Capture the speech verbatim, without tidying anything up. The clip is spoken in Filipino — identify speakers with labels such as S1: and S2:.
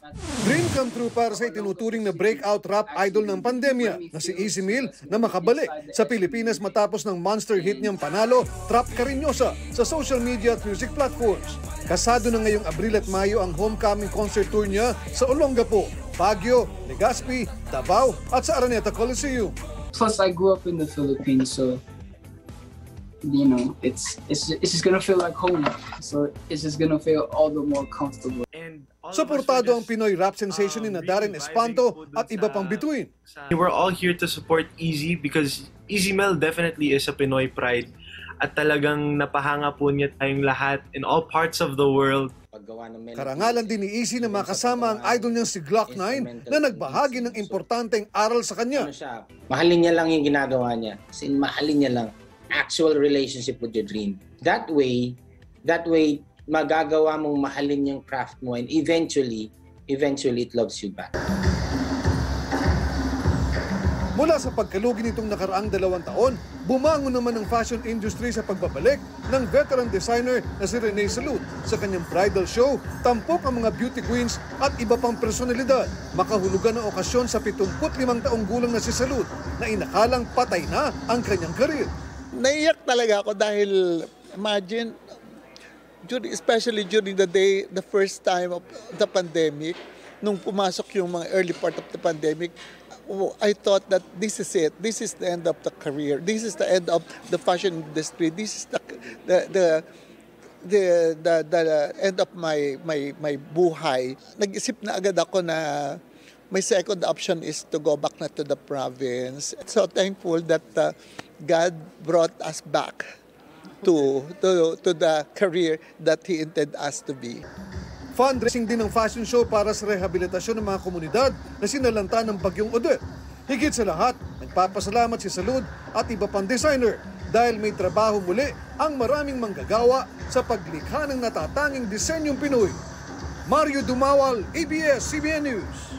S1: Dream come true para sa itinuturing na breakout rap idol ng pandemya na si Easy Meal na makabalik sa Pilipinas matapos ng monster hit niyang panalo, Trap Cariñosa, sa social media at music platforms. Kasado na ngayong Abril at Mayo ang homecoming concert tour niya sa Olongapo, Baguio, Legazpi, Davao at sa Araneta Coliseum.
S2: Plus, I grew up in the Philippines, so you know, it's it's it's just gonna feel like home. So it's just gonna feel all the more comfortable.
S1: Suportado ang Pinoy rap sensation ni na Darren Espanto at iba pang bituin.
S3: We're all here to support Easy because Easy Mel definitely is a Pinoy pride at talagang napahanga po niya tayong lahat in all parts of the world.
S1: Karangalan din ni Easy na makasama ang idol niyang si Glock nine na nagbahagi ng importanteng aral sa kanya.
S4: Mahalin niya lang yung ginagawa niya. Sin mahalin niya lang actual relationship with your dream. That way, that way magagawa mong mahalin yung craft mo and eventually, eventually it loves you back.
S1: Mula sa pagkalugi nitong nakaraang dalawang taon, bumangon naman ang fashion industry sa pagbabalik ng veteran designer na si Rene Salud. Sa kanyang bridal show, tampok ang mga beauty queens at iba pang personalidad. Makahulugan ang okasyon sa pitungput limang taong gulang na si Salud na inakalang patay na ang kanyang karir.
S5: Naiyak talaga ako dahil imagine, during, especially during the day, the first time of the pandemic, nung pumasok yung mga early part of the pandemic, I thought that this is it. This is the end of the career. This is the end of the fashion industry. This is the the the the, the, the end of my my my buhay. Nag-isip na agad ako na my second option is to go back na to the province. So thankful that uh, God brought us back to to to the career that He intended us to be.
S1: Fundraising din ng fashion show para sa rehabilitasyon ng mga komunidad na sinalanta ng Bagyong Odette. Higit sa lahat, nagpapasalamat si Salud at iba pang designer dahil may trabaho muli ang maraming manggagawa sa paglikha ng natatanging disenyong Pinoy. Mario Dumawal, A B S C B N News.